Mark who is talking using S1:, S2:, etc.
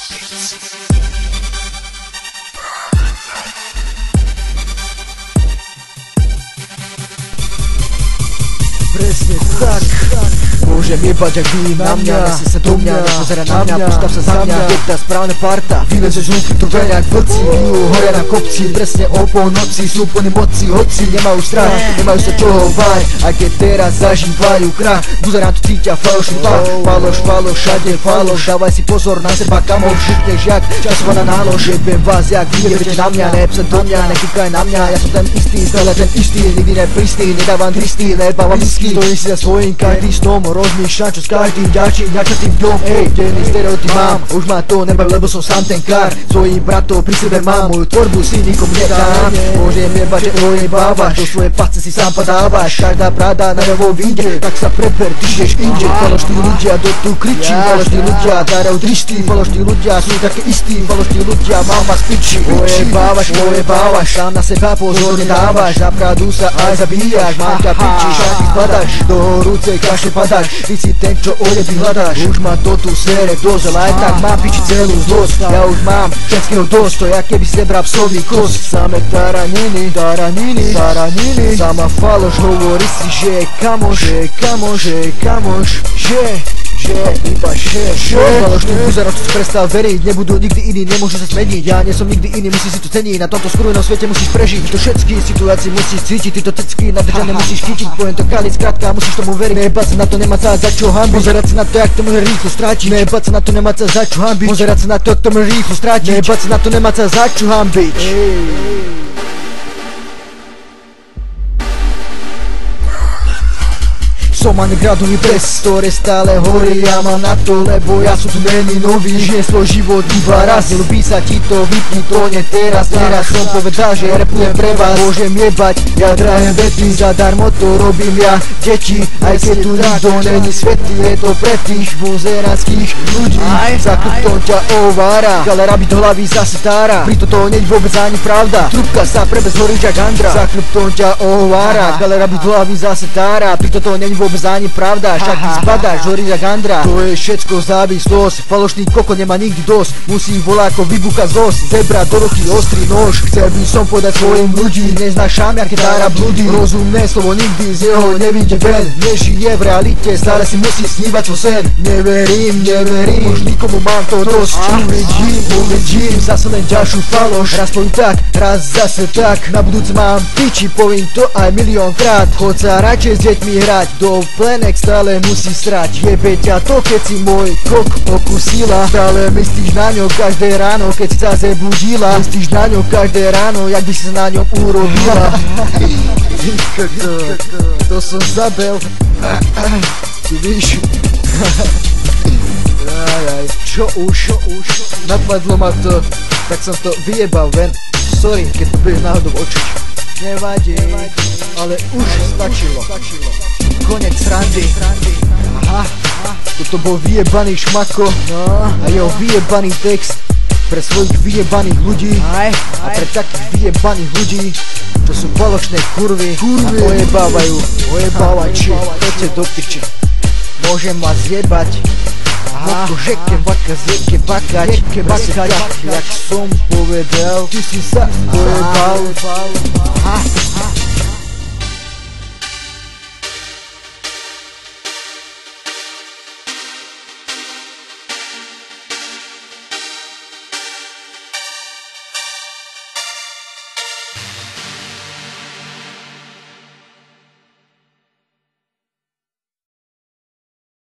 S1: Presne tak. Môžem jebať ak vy na mňa, nesi sa do mňa, nepozeraj na mňa, postav sa za mňa. Je tá správna parta, vylezeš zvuk, tu veľa jak vlci, bijú horia na kopci, presne o polnoci, sú plní moci, hoci nemajú strach, nemajú sa čoho báť. A keď teraz zažívajú krach, buzerám tu cítia falošný pach. Faloš, všade faloš, dávaj si pozor na seba, kamoš, žitneš jak časovaná nálož. Jebem vás jak vy, nebudete na mňa, nepsa do mňa, nekúkaj na mňa, ja som ten istý, stále ten istý, nikdy nepristý, nedávam tristy, nebávam misky, stojí si za svojím každým snom, rozmýšľam čo s každým ďalším ďačatým dňom. Ej, denný stereotyp mám, už ma to nebaví, lebo som sám ten kár. Svojím bratom pri sebe mám, moju tvorbu si nikomu nedám. Môžem jebať, že ojebávaš, do svojej pace si sám padávaš. Každá pravda na novo vyjde, tak sa preber, ty žiješ inde. Falošní ľudia do tu kričí, falošní ľudia dárajú tristy, falošní ľudia sú také istí, falošní ľudia mám vás piči. Ojebávaš, sám na seba pozor nedávaš, na pravdu sa aj zabíjaš, mám ťa piči, šaty spadaš, do horúcej kaše padáš. Ty si ten, čo ojeby hľadáš, už ma to tu sere dosť, ale aj tak mám piči celú zlosť. Ja už mám všetkého dosť, to jak keby zebral psový kos. Same taraniny, sama faloš, hovorí si, že je kamoš, iba falošný buzerov, čo si prestal veriť, nebudú nikdy iní, nemôžu sa zmeniť. Ja nie som nikdy iný, musíš si to ceniť, na tomto skrúvenom svete musíš prežiť. To všetky situácie musíš cítiť, tyto tecky nadržané musíš chytiť. Poviem to kali skrátka, musíš tomu veriť. Nebať sa na to, nemá sa za čo hambiť, pozerať sa na to, jak to môže rýchlo strátiť. Nebať sa na to, nemá sa za čo hambiť, pozerať sa na to, jak to môže rýchlo strátiť. Nebať sa na to, nemá sa za čo hambiť. Som undergroundový pres, ktoré stále horí, ja mám na to, lebo ja som tu není nový. Žijem svoj život iba raz, nelúbí sa ti to, vypni to, nie teraz som povedal, že repujem pre vás. Môžem jebať, ja drahé vety, zadarmo to robím ja, deti. Aj keď tu nikto není svetý, je to pre tých buzeranských ľudí. Za chrbtom ťa ovára, galera by do hlavy zase tára, pri toto nie je vôbec ani pravda, trúbka sa prebez horí jak Andra. Za chrbtom ťa ovára, galera by do hlavy zase tára, pri toto nie je vôbec ani pravda, však ty zbadáš, horí jak Andra. To je všetko závislosť, falošný koko nemá nikdy dosť, musí voláko vybuchať zos, zebra do ruky ostrý nož. Chcel by som podať svojim ľudí, neznáš šamiar, keď dára blúdi. Rozumné slovo nikdy z jeho nevyjde ven, nežije v realite, stále si musí snívať svoj sen. Neverím, už nikomu mám to dosť. Uvidím, zase len ďalšiu faloš, raz poviem tak, raz zase tak, na budúce mám piči, poviem to aj miliónkrát. Chod sa radšej s deťmi hrať, do plenek stále musí srať. Jebe ťa to, keď si môj kok okusila, stále myslíš na ňo každé ráno, keď si sa zebudila. Myslíš na ňo každé ráno, jak by si sa na ňom urobila. To som zabel. Ty víš. Čo už? Napadlo ma to, tak som to vyjebal ven. Sorry, keď to budeš náhodou očiť. Nevadí, ale už stačilo. Konec srandy. Aha, toto bol vyjebaný šmako a jeho vyjebaný text pre svojich vyjebaných ľudí a pre takých vyjebaných ľudí, čo sú falošné kurvy a ojebávači, poďte do piče. Môžem vás jebať, že zjebke bakať, jak som povedal, ty si sa ojebal.